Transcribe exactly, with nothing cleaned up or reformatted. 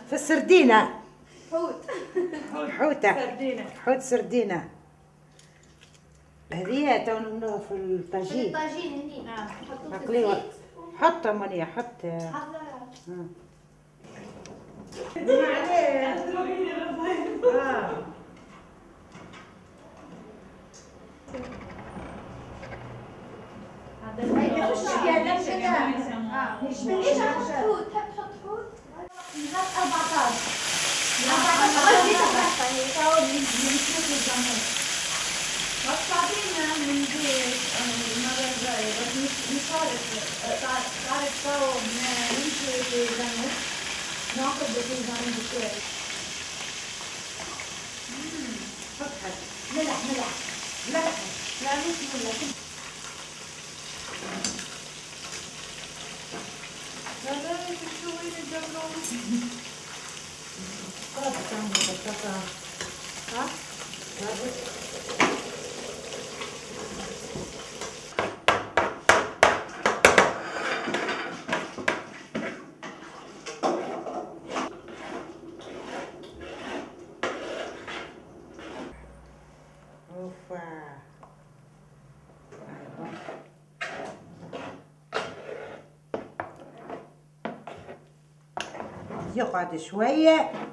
في السردينة. حوت. حوتة. سردينة. حوت سردينة. هذه تو في الطاجين. الطاجين هني. نعم. حطوا في عقلي الزيت. حط منيا حط. حط. اه هاي بخش فيها لمشة. اه. ليش تحط حوت؟ تحب تحط حوت؟ نحط أربعتاشر. بس تعطينا من زيت المرة الجاية، بس مش مش عارف تعرف سوا نمشي في جنب ناخذ في جنب شوي. حط حط ملح ملح. لا لا مش ملح. هذا شوي الجبنة. خلاص تعمل بطاطا. ها؟ اوفا. يقعد شوية